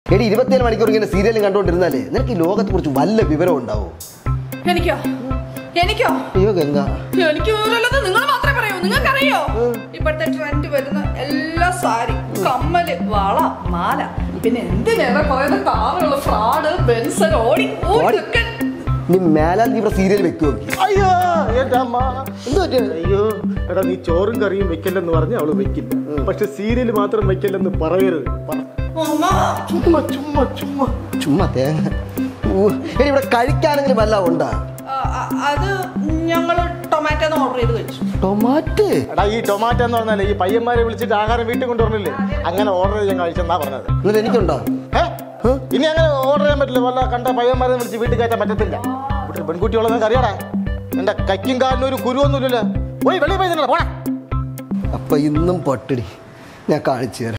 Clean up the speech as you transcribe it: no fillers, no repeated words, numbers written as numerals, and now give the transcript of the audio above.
എടി 27 മണിക്കൂർ ഇങ്ങനെ സീരിയലും കണ്ടോണ്ടിരുന്നാലേ നിനക്ക് ഈ ലോകത്തെ കുറിച്ച് വല്ല വിവരം ഉണ്ടാവോ? എനിക്കോ അയ്യോ ഗംഗ, എനിക്ക് നിങ്ങൾ മാത്രമേ പറയൂ. നിങ്ങൾക്കറിയോ ഇപ്പോഴത്തെ ട്രെൻഡ് വരുന്ന എല്ലാ സാരി, കമ്മല്, വള, മാല, പിന്നെ എന്തിനേറെ പറയുന്ന കാറുകൾ, ഫ്രോഡ്, ബെൻസൺ, ഓടി നീ മേലാൽ നീ ഇവിടെ സീരിയൽ വെക്കുവോ? അയ്യോ എന്റെ അമ്മ അയ്യോ എടാ, നീ ചോറും കറിയും വെക്കല്ലെന്ന് പറഞ്ഞ അവള് വെക്കില്ല. പക്ഷെ സീരിയൽ മാത്രം വെക്കല്ലെന്ന് പറയരുത്. ചുമ്മാ ചുമ്മാ ചുമ്മാ ചുമ്മാ തേങ്ങ. എടി ഇവിടെ കഴിക്കാനെങ്കിലും വല്ല ഉണ്ടാ? അത് ഞങ്ങള് ടൊമാറ്റോ ഓർഡർ ചെയ്ത് കഴിച്ചു. ടൊമാറ്റോ? എടാ, ഈ ടൊമാറ്റോ എന്ന് പറഞ്ഞാലേ ഈ പയ്യന്മാരെ വിളിച്ചിട്ട് ആഹാരം വീട്ടിൽ കൊണ്ടുവരണില്ലേ, അങ്ങനെ ഓർഡർ ചെയ്ത് ഞാൻ കഴിച്ചെന്നാ പറഞ്ഞത്. എന്നിട്ട് എനിക്കുണ്ടോ? ഇനി അങ്ങനെ ഓർഡർ ചെയ്യാൻ പറ്റില്ല. വല്ല കണ്ട പയ്യന്മാരെ വിളിച്ച് വീട്ടിൽ കയറ്റാൻ പറ്റത്തില്ല. വീട്ടിൽ പെൺകുട്ടികളൊന്നും അറിയാടാ. എന്റെ കൈക്കും കാലിനും ഒരു കുരുവൊന്നുമില്ലല്ലോ. പോയി വെളിയിൽ പോയി പോണ. അപ്പൊ ഇന്നും പൊട്ടടി, ഞാൻ കാണിച്ചു തരാം.